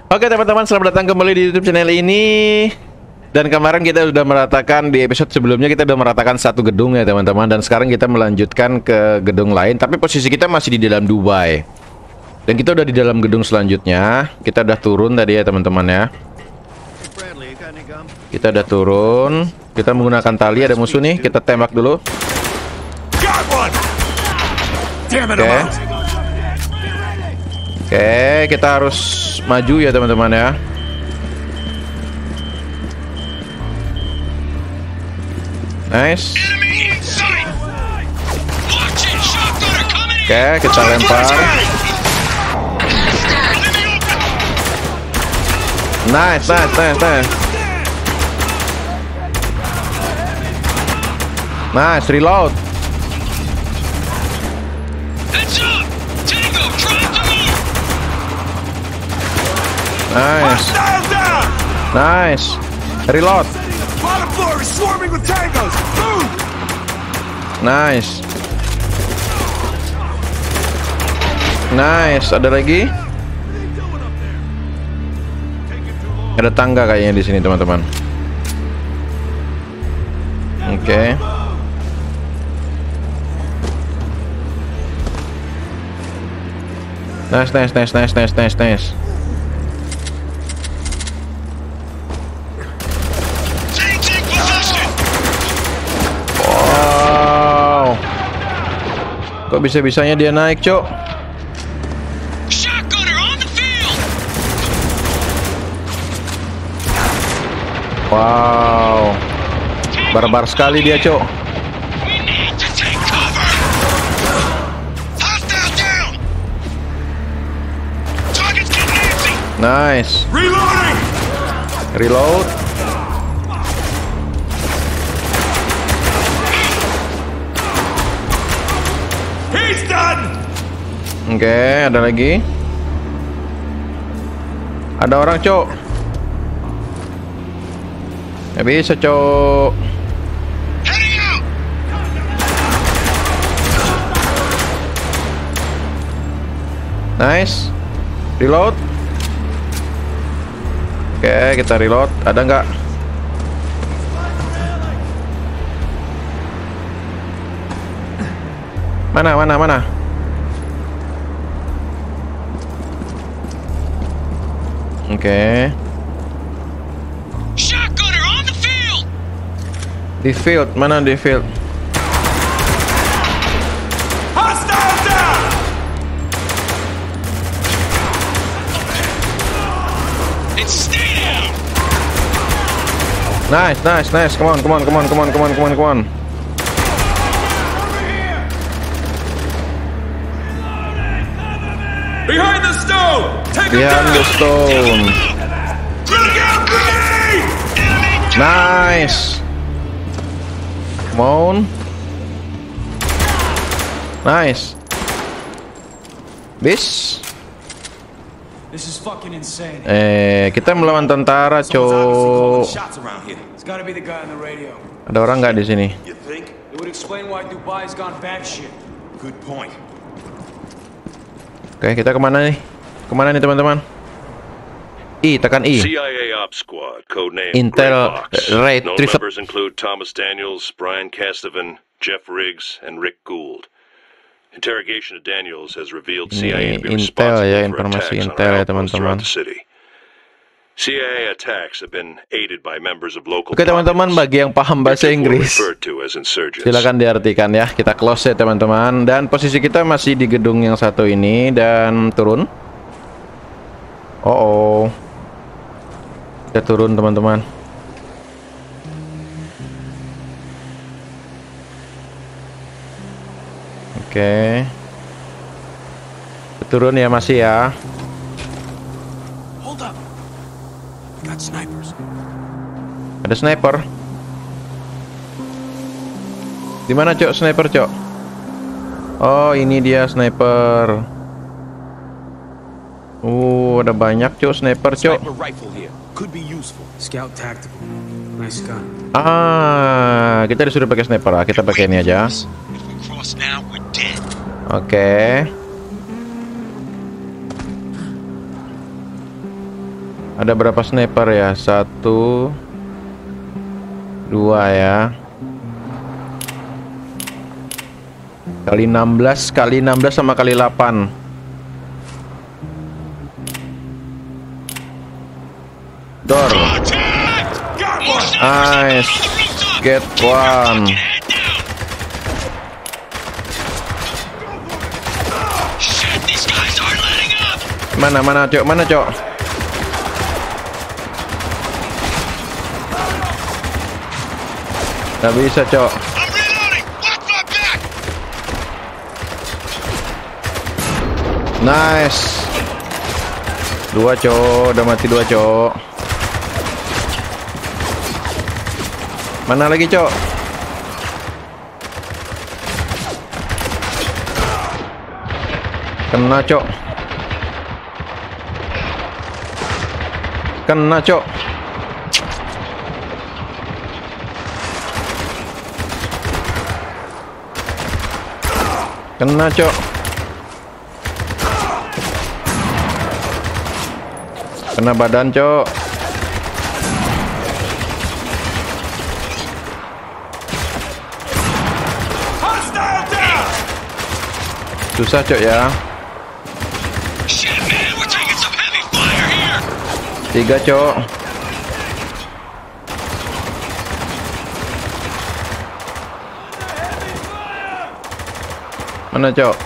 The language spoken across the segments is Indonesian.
Oke teman-teman, selamat datang kembali di YouTube channel ini. Dan kemarin kita sudah meratakan, di episode sebelumnya kita sudah meratakan satu gedung ya teman-teman. Dan sekarang kita melanjutkan ke gedung lain, tapi posisi kita masih di dalam Dubai. Dan kita udah di dalam gedung selanjutnya. Kita udah turun tadi ya teman-teman ya. Kita udah turun. Kita menggunakan tali, ada musuh nih. Kita tembak dulu. Oke, kita harus maju ya teman-teman ya. Nice. Oke, kita lempar. Nice. Nice, reload. Nice. Reload. Nice. Ada lagi? Ada tangga kayaknya di sini, teman-teman. Oke. Nice. Kok bisa-bisanya dia naik, Cok? Wow. Barbar sekali dia, Cok. Nice. Reload. Oke, ada lagi. Ada orang, Cok. Nggak bisa, Cok. Nice. Reload. Oke, kita reload. Ada nggak? Mana? Oke. Di field, mana di field? Nice. Come on. Behind the stone! Behind the stone. Nice. Come on. Nice. This is fucking insane. Kita melawan tentara, Cok. Ada orang nggak di sini? It would explain why Dubai's gone batshit. Good point. Oke, kita kemana nih? Kemana nih teman-teman? Tekan I. CIA Ops Squad, codename Intel Red Box. Ray Known members include Thomas Daniels, Brian Castevan, Jeff Riggs, and Rick Gould. Interrogation of Daniels has revealed CIA to be Intel ya, responsible for informasi attacks on Intel ya outposts teman-teman. throughout the city. CIA attacks have been aided by members of local Oke teman-teman, bagi yang paham bahasa Inggris, silakan diartikan ya. Kita close ya teman-teman. Dan posisi kita masih di gedung yang satu ini dan turun. Kita turun teman-teman. Oke. Turun ya masih ya. Ada sniper. Di mana, Cok? Sniper, Cok? Oh, ini dia sniper. Ada banyak, Cok, sniper, Cok. Kita disuruh pakai sniper. Kita pakai ini aja. Oke. Ada berapa sniper ya? 1, 2 ya. Kali 16 sama kali 8. Door. Nice. Get one. Mana cok? Mana cok? Gak bisa cok. Nice. 2 cok, udah mati 2 cok. Mana lagi cok? Kena cok. Kena cok. Kena cok. Kena badan cok. Susah cok ya. 3 cok. Mana cok?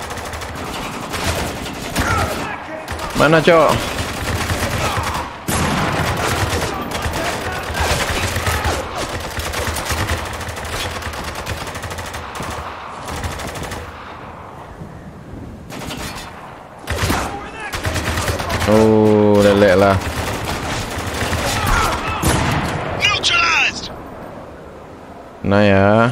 Mana cok? Oh, lelek lah. Nah ya.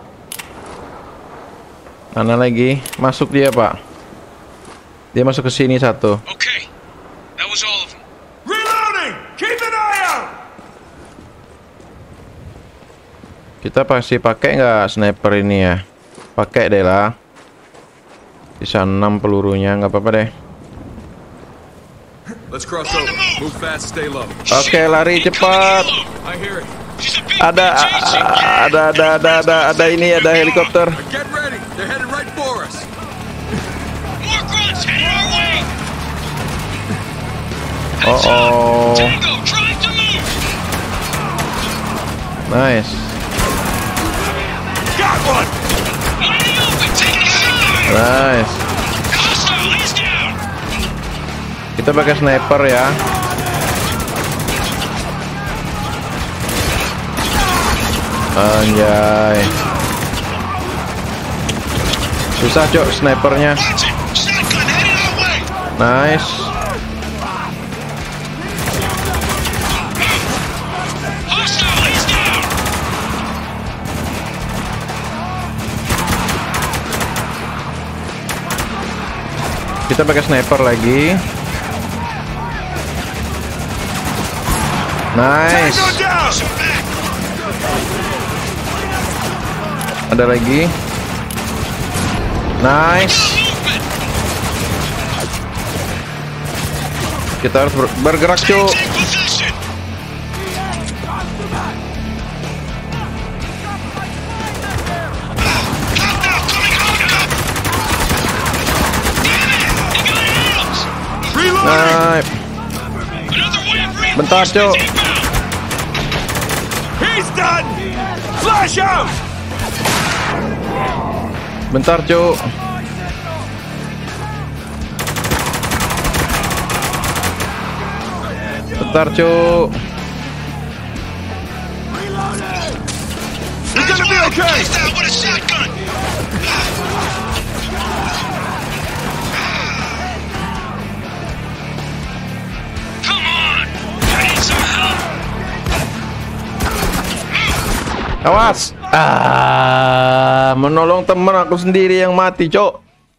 Mana lagi? Masuk dia, Pak. Dia masuk ke sini 1. Okay. That was all of them. Reloading. Keep an eye out. Kita pasti pakai nggak sniper ini ya? Pakai deh lah. Bisa 6 pelurunya, nggak apa-apa deh. Let's cross over. Move fast, stay low. Oke, lari cepat. I hear it. Ada ini, ada helikopter. Get ready. They're headed right for us. More grunts headed our way. Oh. Tango trying to move. Nice. Got one. In the open, taking shot. Nice. Hostile is down. Kita pakai sniper ya. Anjay. Susah cok snipernya. Watch it. Shotgun headed our way. Nice. Hostile is down. Kita pakai sniper lagi. Nice. Tango down. Ada lagi. Nice. Kita harus bergerak cuk. Take position. Hostile coming out. Damn it. They got arrows. Nice. Another wave Bentar cuk. reinforcements inbound. He's done. Flash out. Bentar cuk. Bentar cuk. You're gonna be okay. Hostile with a shotgun. Come on. I need some help. Awas. Menolong teman aku sendiri yang mati, cok.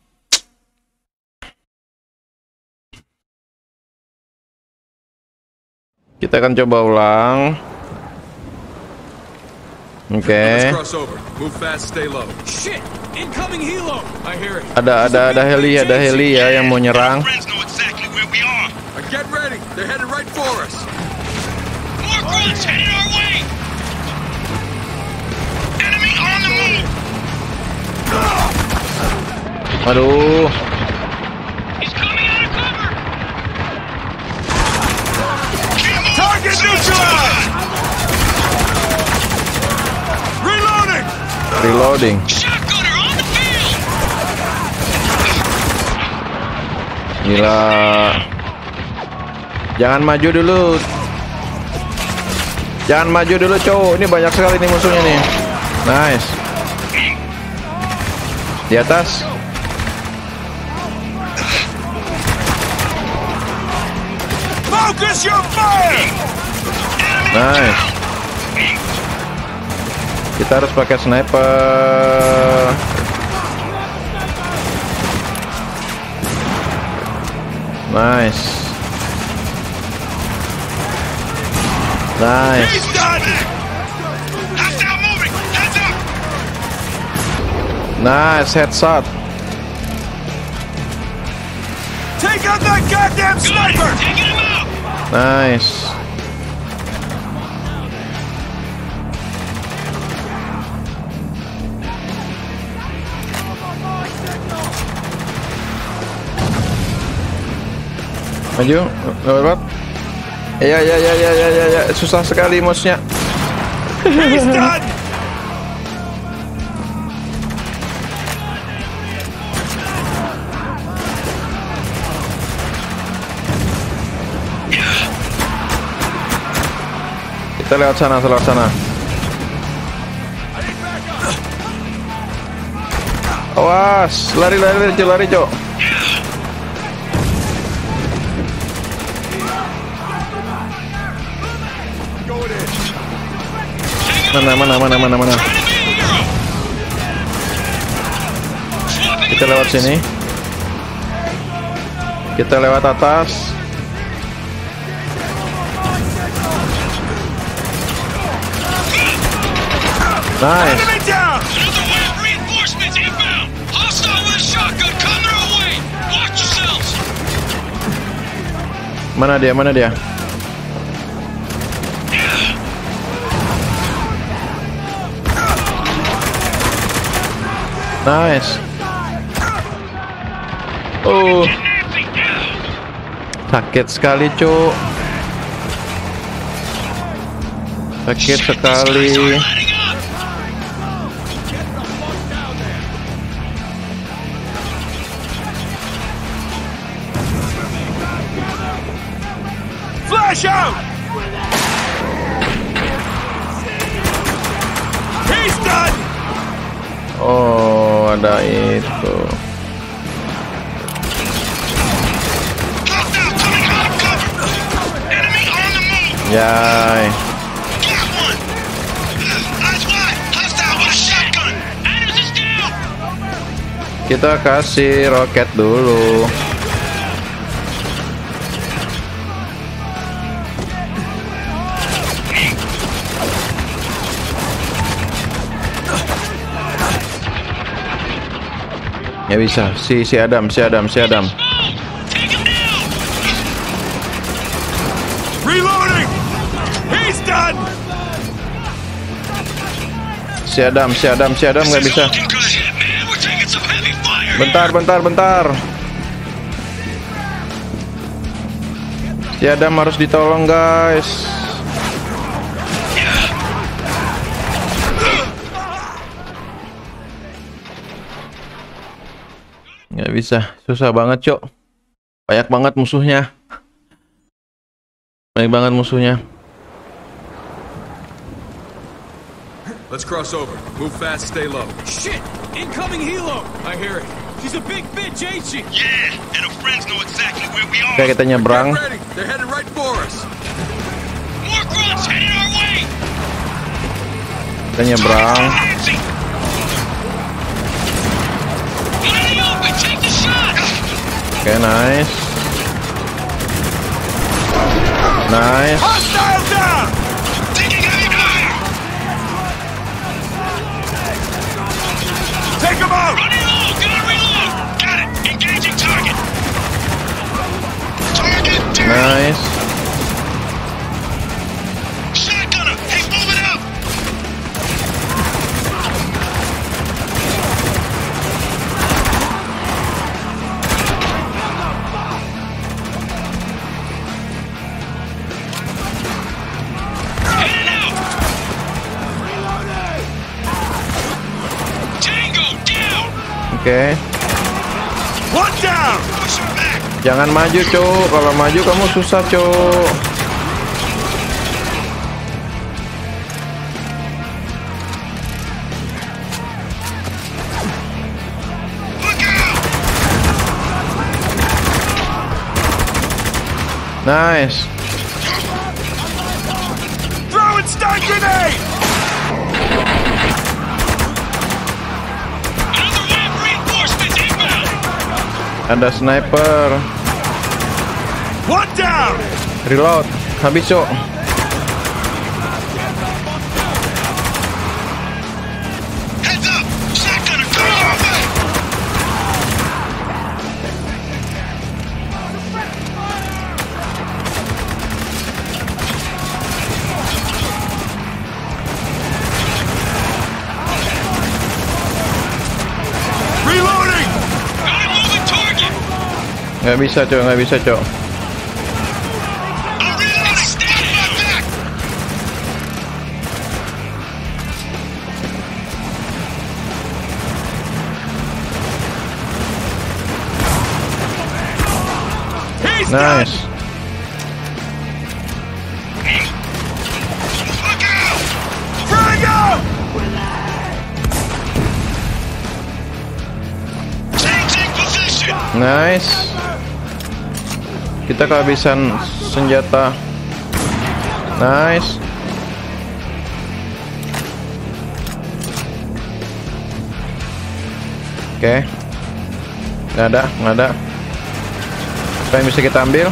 Kita akan coba ulang. Oke. Let's cross over. Move fast, stay low. Shit! Incoming helo. I hear it. Ada heli ya yang mau nyerang. Friends know exactly where we are. I Get ready. They're headed right for us. More grunts headed our way! Enemy on the move! Aduh. He's coming out of cover! Target neutralized! Reloading! Reloading. Shotgunner on the field! Gila. Jangan maju dulu. Jangan maju dulu, cowok. Ini banyak sekali nih musuhnya nih. Nice. Di atas. Focus your fire! Nice. Kita harus pakai sniper. Nice. Nice. He's done! Hostile moving! Heads up! Nice headshot. Take out that goddamn sniper! Taking him out! Nice. Maju, lewat. Ya, susah sekali mouse-nya. He's done! Kita lewat sana, Awas, lari, Cok. Mana. Kita lewat sini. Kita lewat atas. Nice. Enemy down! Another wave of reinforcements inbound! Hostile with a shotgun coming our way! Watch yourselves! Mana dia? Nice. Oh, sakit sekali, Cuk. Sakit sekali. Flash out! He's done! Oh, ada itu. Hostile coming out of cover! Enemy on the move! Yay. Got one! Eyes wide! Hostile with a shotgun! Anders is down! Kita kasih roket dulu. Ya bisa, si Adam. Take him down! Reloading! He's done! Si Adam nggak bisa. Looking good. Shit, man, we're taking some heavy fire. Bentar. Si Adam harus ditolong, guys. Nggak bisa, susah banget, Cok. Banyak banget musuhnya. Let's cross over. Move fast, stay low. Shit! Incoming helo! I hear it. She's a big bitch, ain't she? Yeah, and her friends know exactly where we are. Oke, kita nyebrang. Get ready. They're headed right for us. More grunts headed our way. Kita nyebrang. Nancy. Get in the open. Take the shot. Oke, nice. Hostile down! Taking heavy fire. Take him out! Running low. Gonna reload. Got it. Engaging target. Target down. Nice. Shotgunner, he's moving up. Heading out. Tango down. Oke. One down! Push him back. Jangan maju, Cuk. Kalau maju kamu susah, Cuk. Look out. Nice. Throwing stun grenade! Another wave reinforcements inbound. Ada sniper. One down! Reload. Habis, Cuk. Heads up. Shotgunner, go your way. Reloading! Got a moving target. Nggak bisa, Cuk. Nggak bisa, Cuk. I'm reloading. Stand my back. He's Nice. Look out. Frag out! Changing position. Nice. Kita kehabisan senjata. Nice. Oke. Nggak ada, nggak ada. Apa yang bisa kita ambil?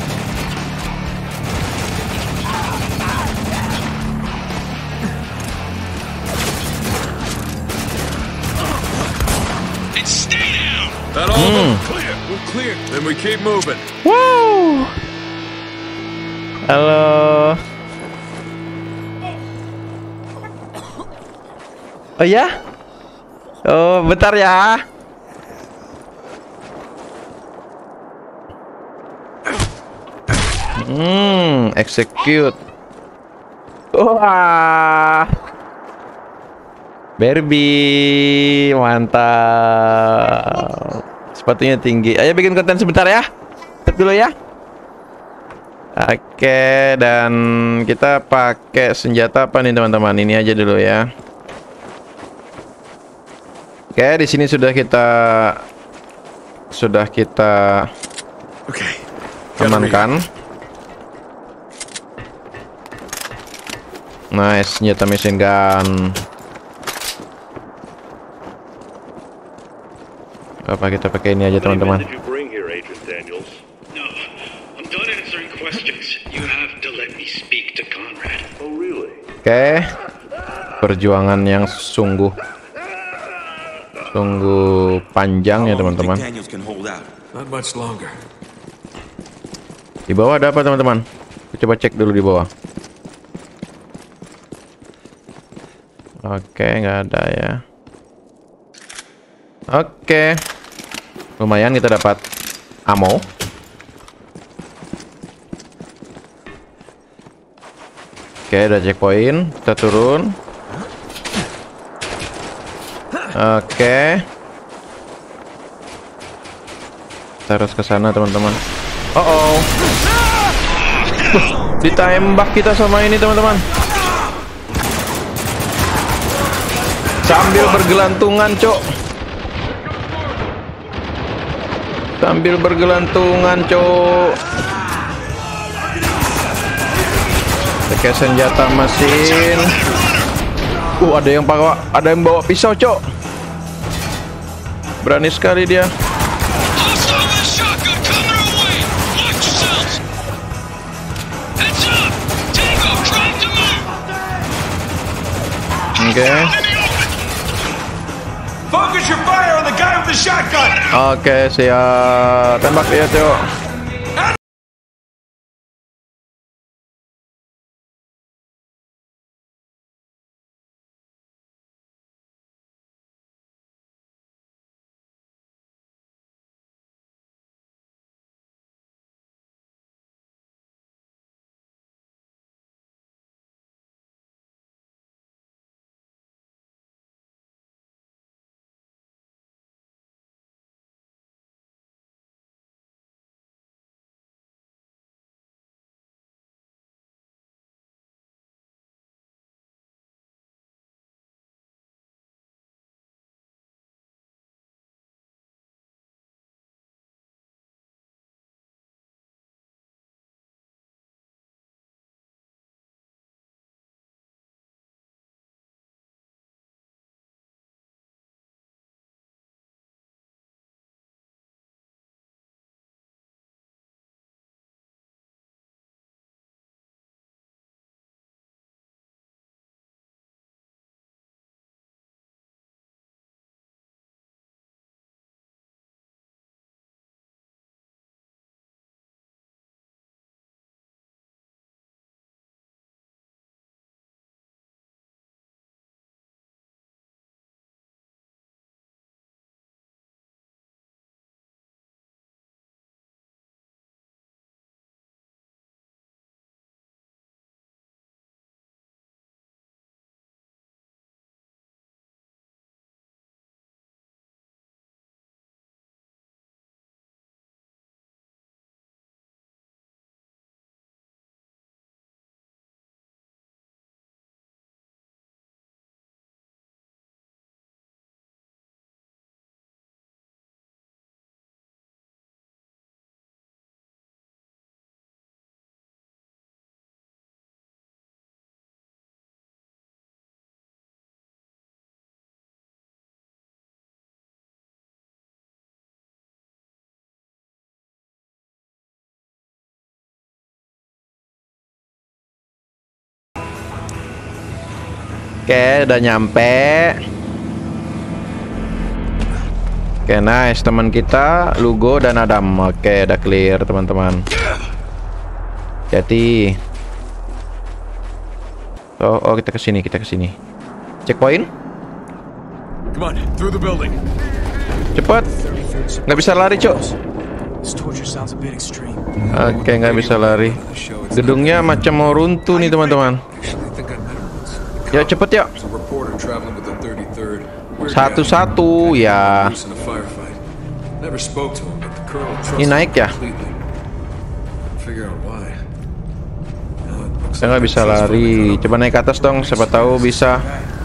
And stay down. That all of them? Clear. We're clear. Then we keep moving. Wow. Halo. Oh ya? Oh, bentar ya. Execute. Wah. Barbie, mantap. Sepatunya tinggi. Ayo bikin konten sebentar ya. Stop dulu ya. Oke, dan kita pakai senjata apa nih teman-teman? Ini aja dulu ya. Oke, di sini sudah kita Okay. amankan. Nice, senjata machine gun. Apa kita pakai ini aja teman-teman? Did you bring here, Agent Daniels? No, I'm done answering questions. You have to let me speak to Conrad. Oh, really? Oke, perjuangan yang sungguh panjang ya teman-teman. Daniels can hold out. Not much longer. Di bawah ada apa teman-teman? Coba cek dulu di bawah. Oke, nggak ada ya. Oke, lumayan kita dapat ammo. Oke, ada checkpoint. Kita turun. Oke. Kita harus ke sana teman-teman. Oh, ditembak kita sama ini teman-teman. Sambil bergelantungan, Cok. Sambil bergelantungan, Cok. Pakai senjata mesin. Ada yang bawa pisau, Cok. Berani sekali dia. Hostile with a shotgun coming our way. Watch yourselves. Heads up. Tango, trying to move. Oke. In the open. Focus your fire on the guy with the shotgun! Oke, siap. Tembak dia, Cok. Oke, udah nyampe. Oke, nice. Teman kita Lugo dan Adam. Oke, udah clear teman-teman. Jadi oh kita kesini. Checkpoint. Come on, through the building. Cepet. Nggak bisa lari, Cok. This torture sounds a bit extreme. Oke, nggak bisa lari. Gedungnya macam mau runtuh nih teman-teman. Ya cepet ya. Satu-satu ya. Ini naik ya. Saya nggak bisa lari. Coba naik ke atas dong. Siapa tahu bisa.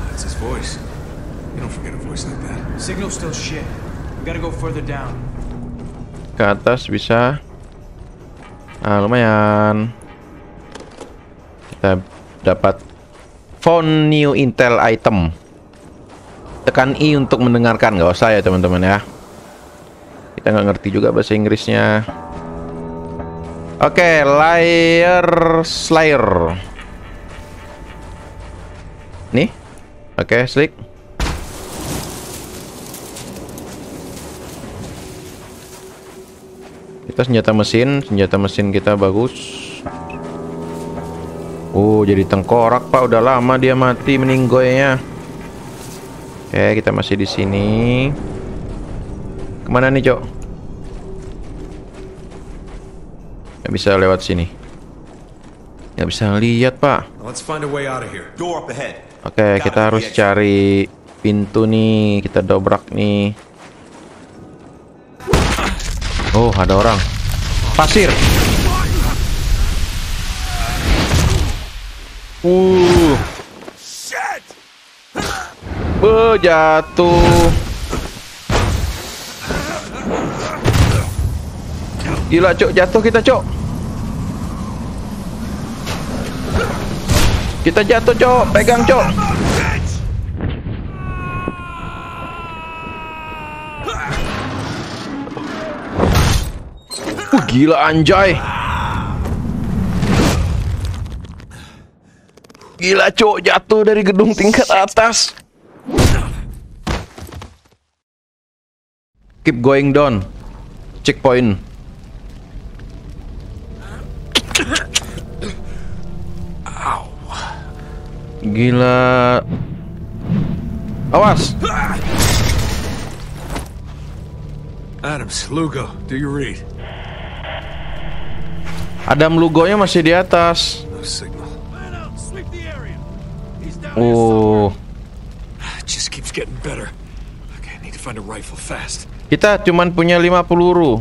Signal still shit. We gotta go further down. Ke atas bisa. Nah, lumayan. Kita dapat found new intel item. Tekan I untuk mendengarkan. Nggak usah ya teman-teman ya. Kita nggak ngerti juga bahasa Inggrisnya. Oke, layer slayer. Nih. Oke, slick. Kita senjata mesin kita bagus. Oh, jadi tengkorak Pak. Udah lama dia mati meninggoynya. Oke, kita masih di sini. Kemana nih, Cok? Nggak bisa lewat sini. Nggak bisa lihat, Pak. Let's find a way out of here. Door up ahead. Oke, kita harus cari pintu nih. Kita dobrak nih. Oh, ada orang. Pasir. Jatuh. Gila, Cok, jatuh kita, Cok. Kita jatuh, Cok. Pegang, Cok. Gila, anjay. Gila, Cok, jatuh dari gedung tingkat atas. Keep going down. Checkpoint. Gila. Awas. Adams, Lugo, do you read? Adam Lugonya masih di atas. No signal. Oh. It just keeps getting better. Okay, I need to find a rifle fast. Kita cuman punya 5 peluru.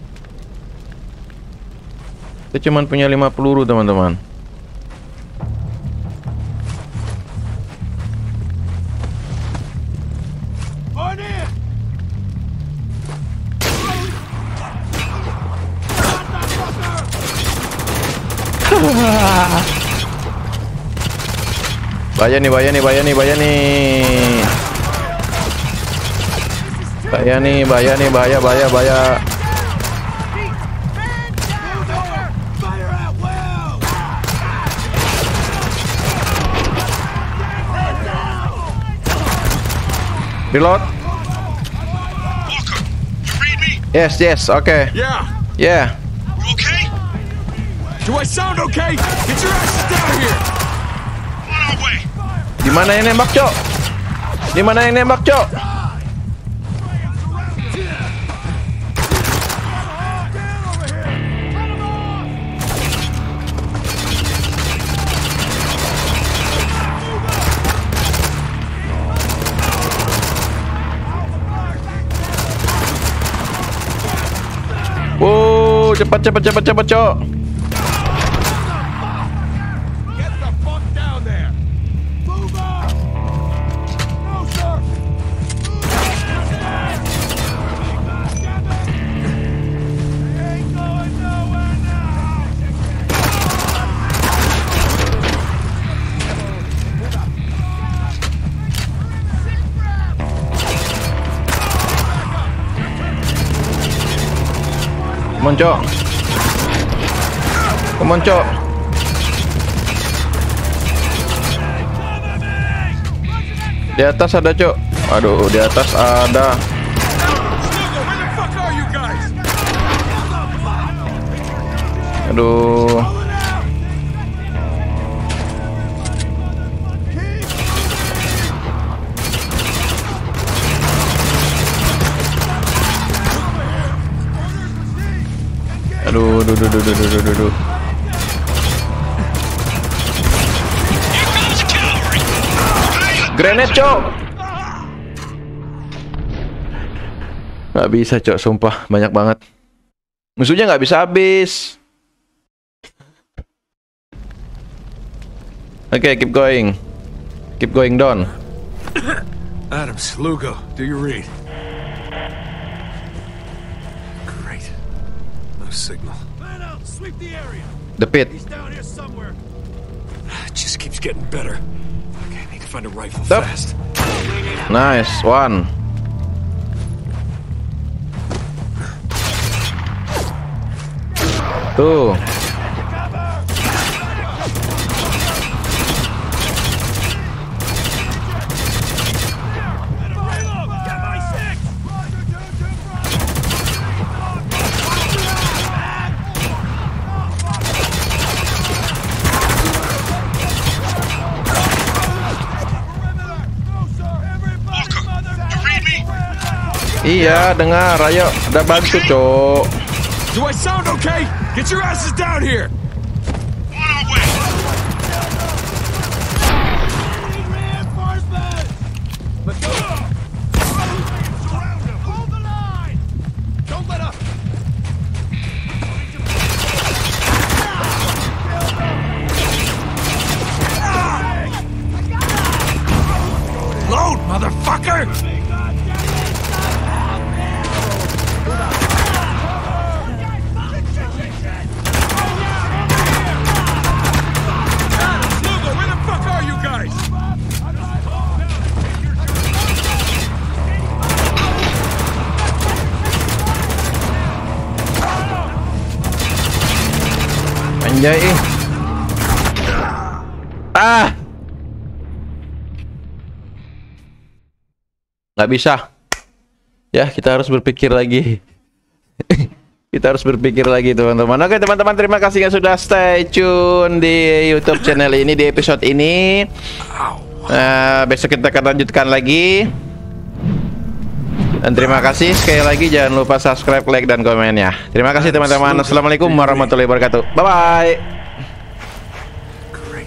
Kita cuman punya 5 peluru, teman-teman. Bahaya nih. Bahaya. Reload. Walker, you read me? Yes, okay. Yeah. Yeah. You okay? Do I sound okay? Get your asses down here. On our way. Dimana yang nembak, Cok? Wow, cepat, Cok. Get the fuck down there. Move on. No, sir. Ain't going nowhere now. Come on, Cok. Di atas ada, Cok. Aduh, di atas ada. Sluggo, where the fuck are you guys? Aduh. Aduh, aduh. Grenade, Cok. Nggak bisa, Cok, sumpah banyak banget. Musuhnya nggak bisa habis. Oke, keep going. Keep going down. Adam, Sluggo, do you read? Great. No signal. Man out, sweep the area. The pit. He's down here somewhere. It just keeps getting better. Okay, I need to find a rifle Stop. fast. Nice one. Tuh. Iya, dengar. Ayo, udah bantu, Cok. Do I sound okay? Get your asses down here! On our way! Hold the line! Don't let up! Load, motherfucker! Sluggo, where the fuck are you guys? Anjay. Ah. Nggak bisa. Ya, kita harus berpikir lagi. Kita harus berpikir lagi, teman-teman. Oke, teman-teman, terima kasih yang sudah stay tune di YouTube channel ini, di episode ini. Besok kita akan lanjutkan lagi. Dan terima kasih sekali lagi. Jangan lupa subscribe, like, dan komennya. Terima kasih, teman-teman. Assalamualaikum warahmatullahi wabarakatuh. Bye-bye.